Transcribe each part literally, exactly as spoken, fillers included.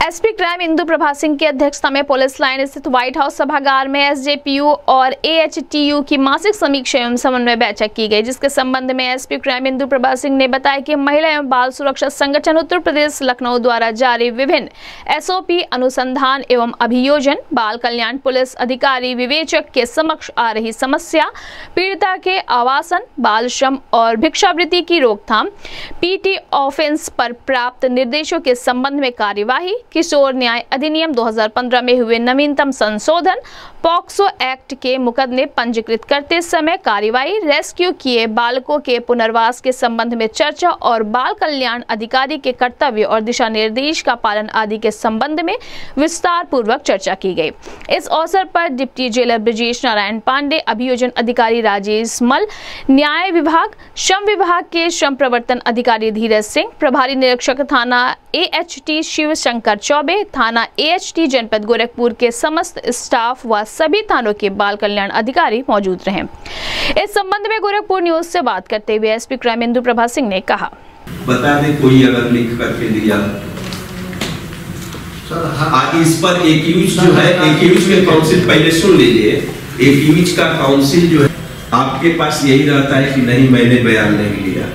SP crime Indu Prabha Singh की अध्यक्षता में पुलिस लाइन स्थित व्हाइट हाउस सभागार में एसजेपीयू और एएचटीयू की मासिक समीक्षा एवं समन्वय बैठक की गई, जिसके संबंध में एसपी क्राइम इंदु प्रभा सिंह ने बताया कि महिला एवं बाल सुरक्षा संगठन उत्तर प्रदेश लखनऊ द्वारा जारी विभिन्न एसओपी अनुसंधान एवं अभियोजन बाल कल्याण पुलिस अधिकारी विवेचक के समक्ष आ रही समस्या, पीड़िता के आवासन, बाल श्रम और भिक्षावृत्ति की रोकथाम, पीटी ऑफेंस पर प्राप्त निर्देशों के संबंध में कार्यवाही, किशोर न्याय अधिनियम दो हज़ार पंद्रह में हुए नवीनतम संशोधन, पॉक्सो एक्ट के मुकदमे पंजीकृत करते समय कार्यवाही, रेस्क्यू किए बालकों के पुनर्वास के संबंध में चर्चा और बाल कल्याण अधिकारी के कर्तव्य और दिशा निर्देश का पालन आदि के संबंध में विस्तार पूर्वक चर्चा की गई। इस अवसर पर डिप्टी जेलर ब्रजेश नारायण पांडे, अभियोजन अधिकारी राजेश मल, न्याय विभाग, श्रम विभाग के श्रम प्रवर्तन अधिकारी धीरज सिंह, प्रभारी निरीक्षक थाना एएचटी शिव शंकर चौबे, थाना एएचटी जनपद गोरखपुर के समस्त स्टाफ व सभी थानों के बाल कल्याण अधिकारी मौजूद रहे। इस संबंध में गोरखपुर न्यूज से बात करते हुए एसपी क्राइम इंदु प्रभा सिंह ने कहा, बता दे कोई अगर लिख करके दिया आगे इस पर एक यूज जो है, एक यूज के काउंसिल पहले सुन लीजिए, एक यूज का काउंसिल जो है आपके पास यही रहता है कि नहीं मैंने बयान नहीं लिया,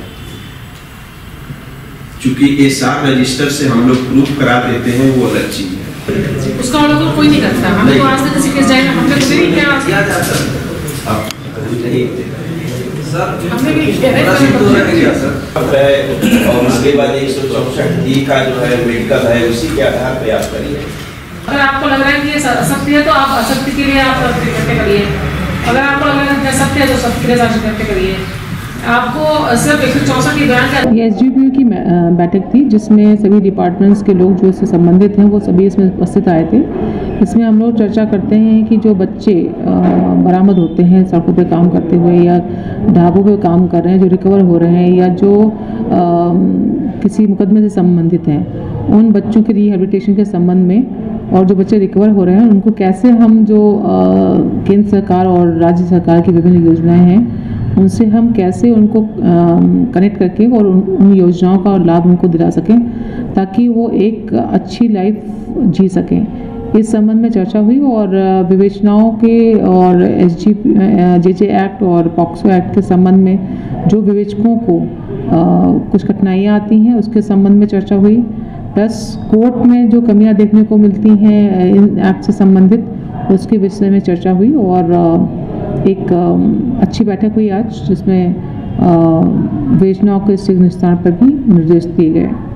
क्योंकि एसआर रजिस्टर से हम लोग प्रूफ करा देते हैं, वो अलग चीज है। उसका ऑर्डर कोई नहीं करता, हमें तो आज तक किसी केस जाएगा, हमने कुछ नहीं किया आज क्या जाता अब नहीं सर हमने भी किया सर। और उसके बाद एक सौ चौसठ डी का जो है मेडिकल है, उसी के आधार पे आप करिए। अगर आपको लग रहा है कि ये असत्य है तो आप असत्य के लिए आप इकट्ठे करिए, अगर आपको लग रहा है सत्य है तो सत्य के लिए इकट्ठे करिए। आपको सिर्फ एक सौ चौसठ की बयान ये एसजीपीयू की बैठक थी, जिसमें सभी डिपार्टमेंट्स के लोग जो इससे संबंधित हैं वो सभी इसमें उपस्थित आए थे। इसमें हम लोग चर्चा करते हैं कि जो बच्चे बरामद होते हैं सड़कों पे काम करते हुए या ढाबों पे काम कर रहे हैं, जो रिकवर हो रहे हैं या जो आ, किसी मुकदमे से संबंधित हैं, उन बच्चों के रिहेबिलिटेशन के संबंध में और जो बच्चे रिकवर हो रहे हैं उनको कैसे हम जो केंद्र सरकार और राज्य सरकार की विभिन्न योजनाएँ हैं उनसे हम कैसे उनको कनेक्ट करके और उन, उन योजनाओं का लाभ उनको दिला सकें ताकि वो एक अच्छी लाइफ जी सकें। इस संबंध में चर्चा हुई और विवेचनाओं के और S G J J act और पॉक्सो एक्ट के संबंध में जो विवेचकों को आ, कुछ कठिनाइयाँ आती हैं उसके संबंध में चर्चा हुई, प्लस कोर्ट में जो कमियाँ देखने को मिलती हैं इन एक्ट से संबंधित उसके विषय में चर्चा हुई और एक अच्छी बैठक हुई आज, जिसमें विवेचनाओं के निस्तारण पर भी निर्देश दिए गए।